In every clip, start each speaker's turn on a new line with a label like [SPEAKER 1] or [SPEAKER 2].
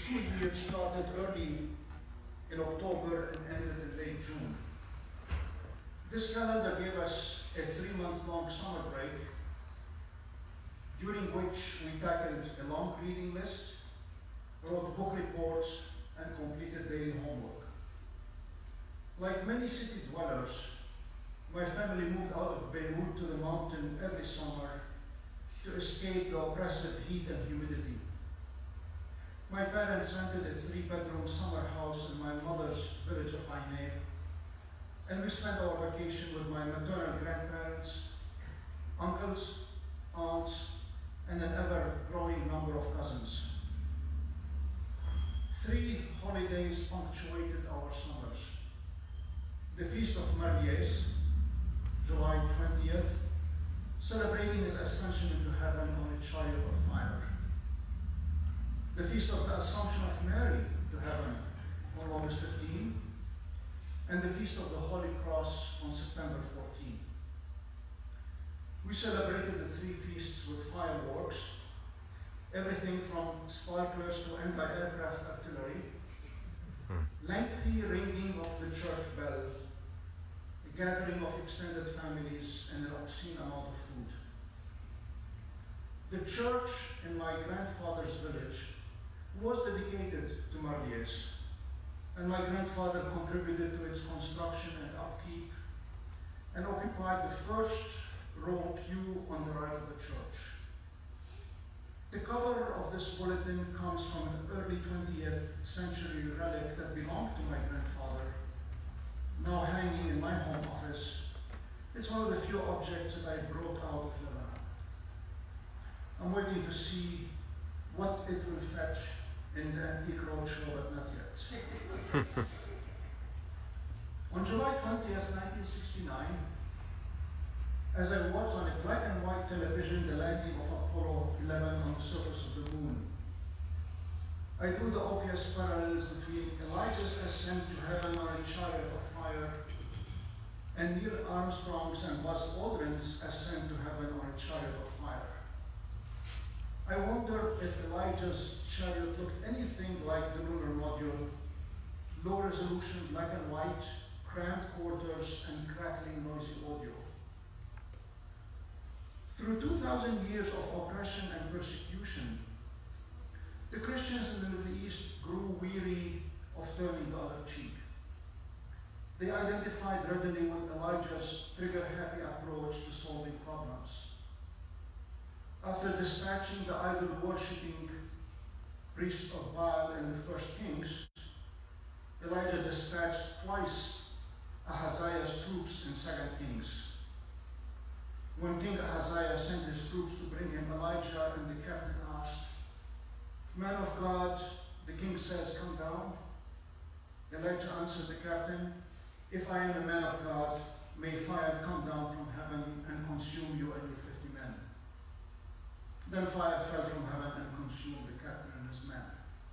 [SPEAKER 1] school year started early in October and ended in late June. This calendar gave us a 3-month-long summer break, during which we tackled a long reading list, wrote book reports, and completed daily homework. Like many city dwellers, my family moved out of Beirut to the mountain every summer to escape the oppressive heat and humidity. My parents rented a 3-bedroom summer house in my mother's village of Ainab, and we spent our vacation with my maternal grandparents, uncles, aunts, and an ever-growing number of cousins. 3 holidays punctuated our summers. The Feast of Mar Elias, July 20th, celebrating his ascension into heaven on a chariot of fire. The Feast of the Assumption of Mary to heaven on August 15, and the Feast of the Holy Cross on September 14. We celebrated the 3 feasts with fireworks, everything from sparklers to anti-aircraft artillery, lengthy ringing of the church bell, a gathering of extended families, and an obscene amount of food. The church in my grandfather's village was dedicated to Mar Elias, and my grandfather contributed to its construction and upkeep and occupied the first row pew on the right of the church. The cover of this bulletin comes from an early 20th century relic that belonged to my grandfather, now hanging in my home office. It's one of the few objects that I brought out of Lebanon. I'm waiting to see what it will fetch in the antique roadshow, but not yet. On July 20th, 1969, as I watched on a black and white television the landing of Apollo 11 on the surface of the moon, I drew the obvious parallels between Elijah's ascent to heaven on a chariot of fire and Neil Armstrong's and Buzz Aldrin's ascent to heaven on a chariot of fire. I wonder if Elijah's chariot looked anything like the lunar module: low resolution black and white, cramped quarters, and crackling noisy audio. Through 2,000 years of oppression and persecution, the Christians in the Middle East grew weary of turning the other cheek. They identified readily with Elijah's trigger-happy approach to solving problems. After dispatching the idol-worshipping priest of Baal in the First Kings, Elijah dispatched twice Ahaziah's troops in 2 Kings. When King Ahaziah sent his troops to bring him Elijah, and the captain asked, "Man of God," the king says, "come down." Elijah answered the captain, "If I am a man of God, may fire come down from heaven and consume you and your 50 men. Then fire fell from heaven and consumed the captain and his men.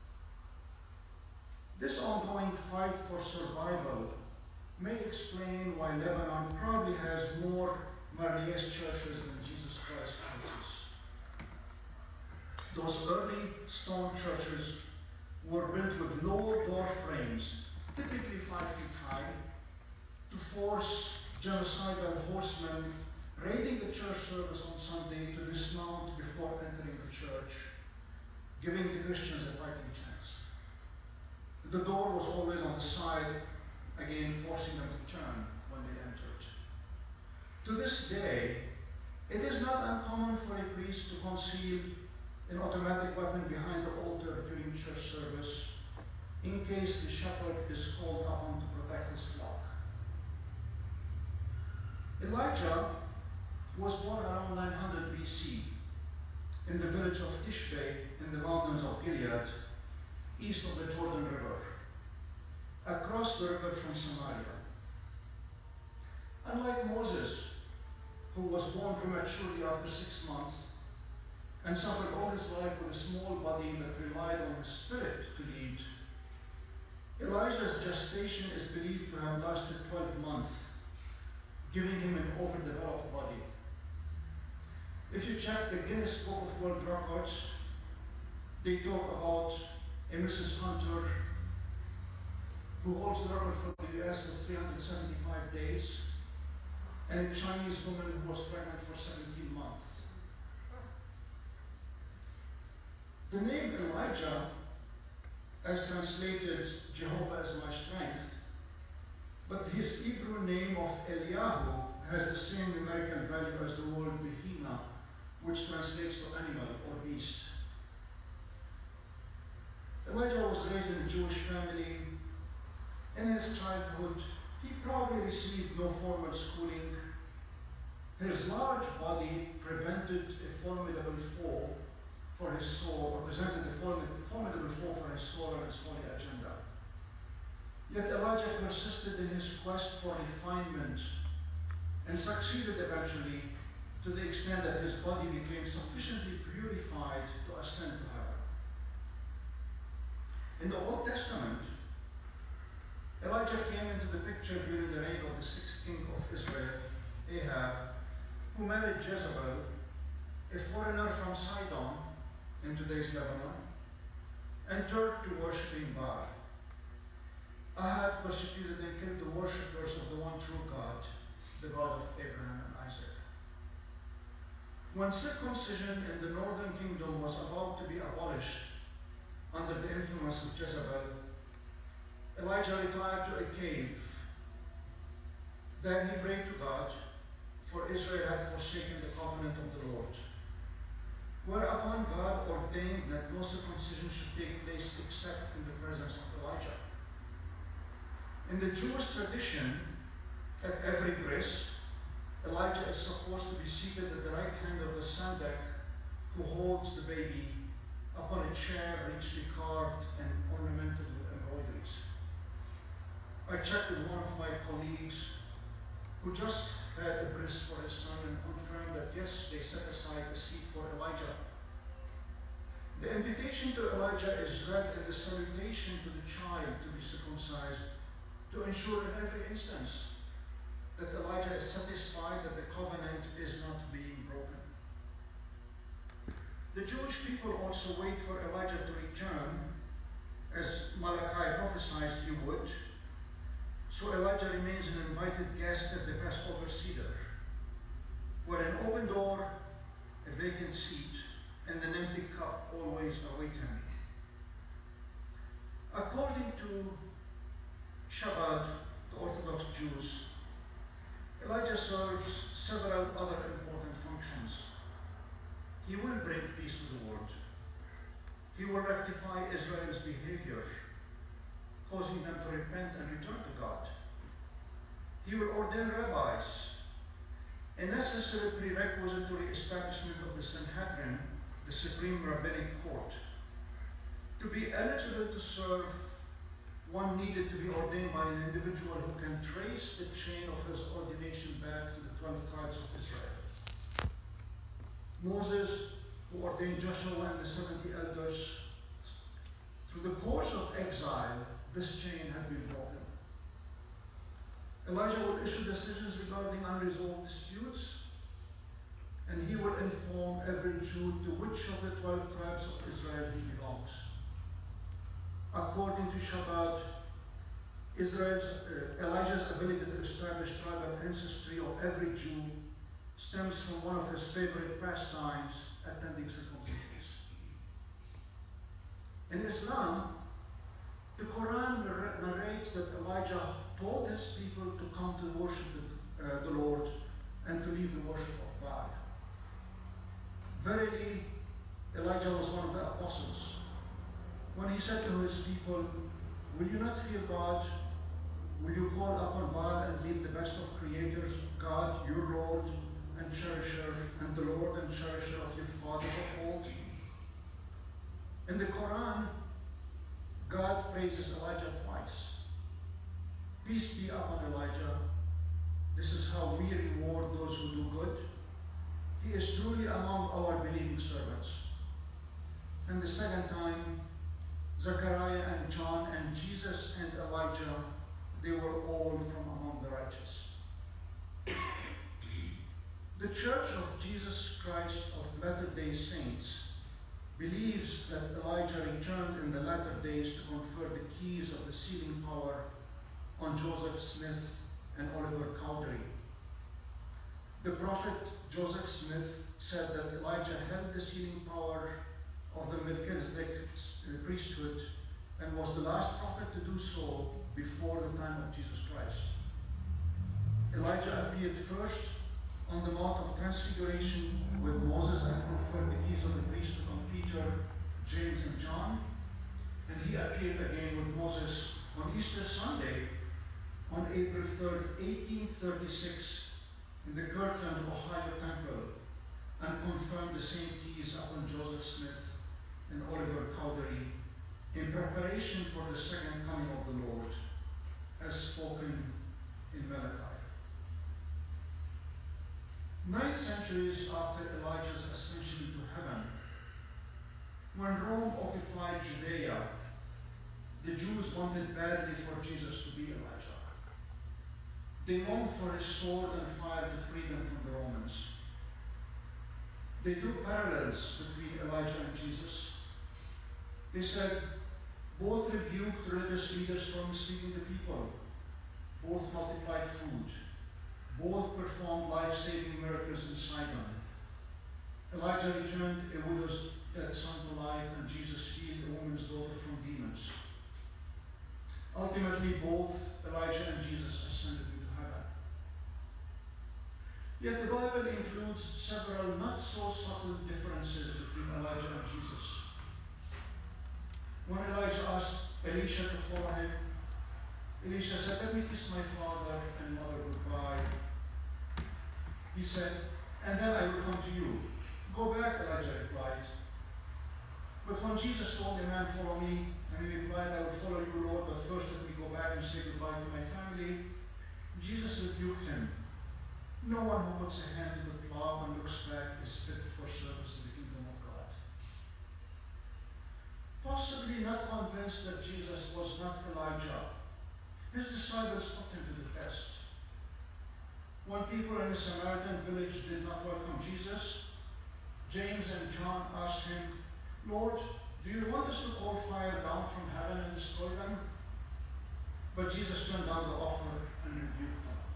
[SPEAKER 1] This ongoing fight for survival may explain why Lebanon probably has more Mar Elias churches than Jesus Christ churches. Those early stone churches were built with low door frames, typically 5 feet high, to force genocidal horsemen raiding the church service on Sunday to dismount before entering the church, giving the Christians a fighting chance. The door was always on the side, again forcing them to turn when they entered. To this day, it is not uncommon for a priest to conceal an automatic weapon behind the altar during church service in case the shepherd is called upon to protect his flock. Elijah was born around 900 BC in the village of Tishbe in the mountains of Gilead, east of the Jordan River, across the river from Samaria. Unlike Moses, who was born prematurely after 6 months and suffered all his life with a small body that relied on the Spirit to lead, Elijah's gestation is believed to have lasted 12 months, giving him an overdeveloped body. If you check the Guinness Book of World Records, they talk about a Mrs. Hunter, who holds the record for the US with 375 days, and a Chinese woman who was pregnant for 17 months. The name Elijah, as translated Jehovah is my strength, but his Hebrew name of Eliyahu has the same numerical value as the word Behema, which translates to animal or beast. Elijah was raised in a Jewish family. In his childhood, he probably received no formal schooling. His large body prevented a formidable foe for his soul, or presented a formidable foe for his soul and his holy agenda. Yet Elijah persisted in his quest for refinement and succeeded eventually, to the extent that his body became sufficiently purified to ascend to heaven. In the Old Testament, Elijah came into the picture during the reign of the 6th king of Israel, Ainab, who married Jezebel, a foreigner from Sidon in today's Lebanon, and turned to worshiping Baal. Ahab persecuted and killed the worshippers of the one true God, the God of Abraham and Isaac. When circumcision in the northern kingdom was about to be abolished under the influence of Jezebel, Elijah retired to a cave. Then he prayed to God, for Israel had forsaken the covenant of the Lord. Whereupon God ordained that no circumcision should take place except in the presence of Elijah. In the Jewish tradition, at every bris, Elijah is supposed to be seated at the right hand of the Sandak, who holds the baby, upon a chair richly carved and ornamented with embroideries. I checked with one of my colleagues who just had a bris for his son and confirmed that yes, they set aside a seat for Elijah. The invitation to Elijah is read in the salutation to the child to be circumcised, to ensure in every instance that Elijah is satisfied that the covenant is not being broken. The Jewish people also wait for Elijah to return, as Malachi prophesied he would. So Elijah remains an invited guest at the Passover Seder, where an open door, a vacant seat, and an empty cup always await him. According to Shabbat, the Orthodox Jews, Elijah serves several other important functions. He will bring peace to the world. He will rectify Israel's behavior, causing them to repent and return to God. He will ordain rabbis, a necessary prerequisite to the establishment of the Sanhedrin, the supreme rabbinic court. To be eligible to serve, one needed to be ordained by an individual who can trace the chain of his ordination back to the 12 tribes of Israel. Moses, who ordained Joshua and the 70 elders, through the course of exile, this chain had been broken. Elijah will issue decisions regarding unresolved disputes, and he will inform every Jew to which of the 12 tribes of Israel he belongs. According to Shabbat, Elijah's ability to establish tribal ancestry of every Jew stems from one of his favorite pastimes, attending circumcisions. In Islam, the Quran narrates that Elijah told his people to come to worship the Lord and to leave the worship of Baal. Verily, Elijah was one of the apostles. When he said to his people, "Will you not fear God? Will you call upon Baal and leave the best of creators, God, your Lord and cherisher, and the Lord and cherisher of your fathers of old?" In the Quran, God praises Elijah twice. Peace be upon Elijah. This is how we reward those who do good. He is truly among our believing servants. And the second time, Zechariah and John and Jesus and Elijah, they were all from among the righteous. The Church of Jesus Christ of Latter-day Saints believes that Elijah returned in the latter days to confer the keys of the sealing power on Joseph Smith and Oliver Cowdery. The prophet Joseph Smith said that Elijah held the sealing power of the Melchizedek priesthood and was the last prophet to do so before the time of Jesus Christ. Elijah appeared first on the Mount of Transfiguration with Moses and conferred the keys of the priesthood on Peter, James, and John. And he appeared again with Moses on Easter Sunday on April 3rd, 1836, in the Kirtland, Ohio Temple, and confirmed the same keys upon Joseph Smith and Oliver Cowdery in preparation for the second coming of the Lord, as spoken in Malachi. 9 centuries after Elijah's ascension to heaven, when Rome occupied Judea, the Jews wanted badly for Jesus to be Elijah. They longed for his sword and fire to free them from the Romans. They drew parallels between Elijah and Jesus. They said, both rebuked religious leaders for misleading the people, both multiplied food, both performed life-saving miracles in Sidon. Elijah returned a widow's dead son to life, and Jesus healed a woman's daughter from demons. Ultimately, both Elijah and Jesus ascended into heaven. Yet the Bible includes several not so subtle differences between Elijah and Jesus. When Elijah asked Elisha to follow him, Elisha said, "Let me kiss my father and mother goodbye." He said, "And then I will come to you." "Go back," Elijah replied. But when Jesus told the man, "Follow me," and he replied, "I will follow you, Lord, but first let me go back and say goodbye to my family," Jesus rebuked him. "No one who puts a hand to the plow and looks back is fit for service in the kingdom of God." Possibly not convinced that Jesus was not Elijah, his disciples put him to the test. When people in a Samaritan village did not welcome Jesus, James and John asked him, "Lord, do you want us to call fire down from heaven and destroy them?" But Jesus turned down the offer and rebuked them.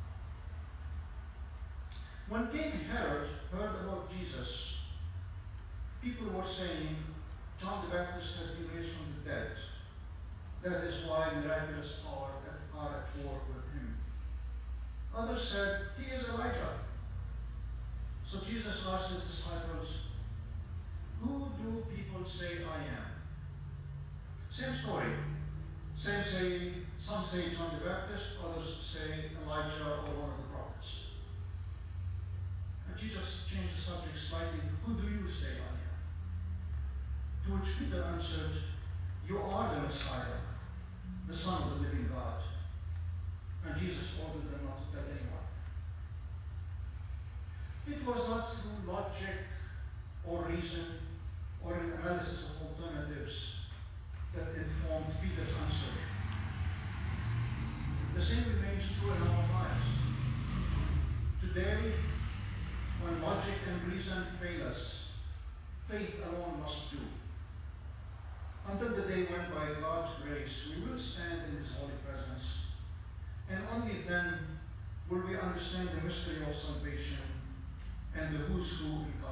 [SPEAKER 1] When King Herod heard about Jesus, people were saying, "John the Baptist has been raised from the dead. That is why miraculous power are at war with him." Others said, "He is Elijah." So Jesus asked his disciples, "Who do people say I am?" Same story. Some say John the Baptist, others say Elijah or one of the prophets. And Jesus changed the subject slightly. "Who do you say I am?" To which Peter answered, "You are the Messiah, the Son of the living God." And Jesus ordered them not to tell anyone. It was not through logic or reason or an analysis of alternatives that informed Peter's answer. The same remains true in our lives. Today, when logic and reason fail us, faith alone must do. Until the day when, by God's grace, we will stand in His holy presence, and only then will we understand the mystery of salvation and the who's who in God.